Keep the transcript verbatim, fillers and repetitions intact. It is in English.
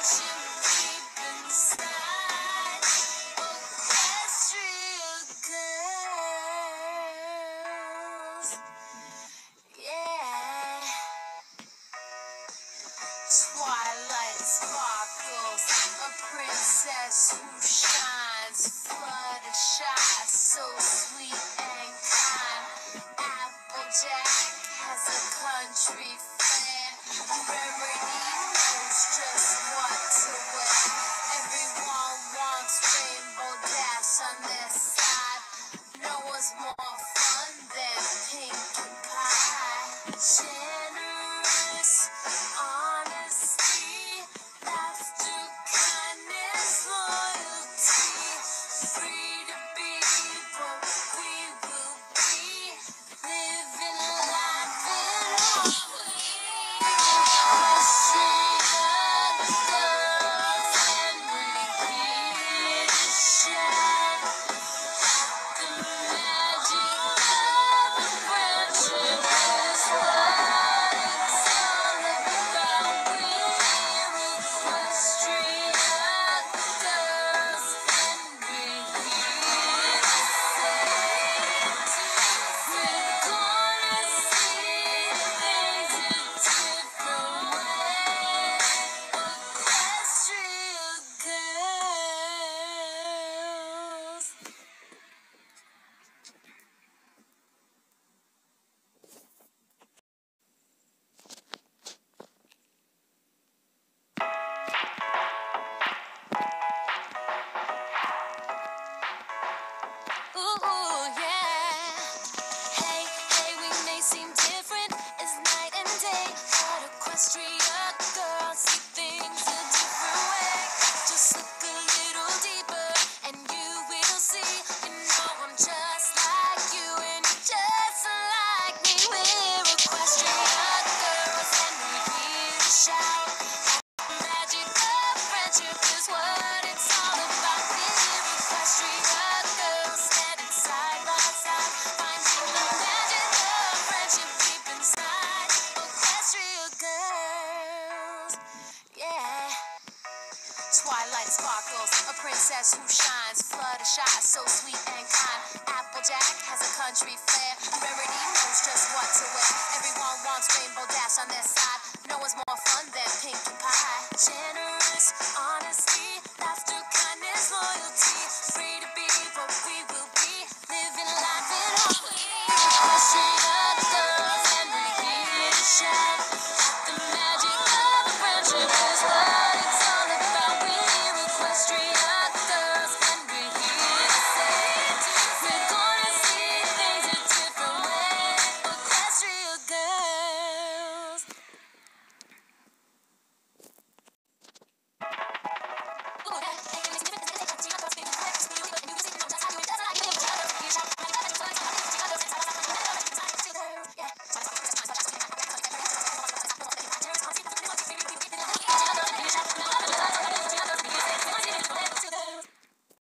Twilight sparkles, a princess who shines, Fluttershy, so sweet and kind. Applejack has a country flair, Rarity knows just what to wear. Everyone wants Rainbow Dash on their side. No one's more fun than Pinkie Pie. Generous, honesty, laughter, kindness, loyalty. Free to be what we will be. Living life in harmony. Equestria girls and begin to shine. The magic of friendship is what it's all about. We're Equestria girls and begin to say we're gonna see things a different way. Equestria girls. Ooh, yeah. Hey, hey, we may seem different as night and day, but Equestria girls see things a different way. Just look a little deeper and you will see. You know I'm just like you and you're just like me. We're Equestria girls and we're here to shout. The magic of friendship is what it's all about. We're Equestria girls standing side by side, finding the magic of friendship deep inside. Equestria girls, yeah. Twilight sparkles, a princess who shines, Fluttershy, so sweet and kind. Applejack has a country flair, Rarity knows just what to wear. Everyone wants Rainbow Dash on their side. No one's more fun than Pinkie Pie.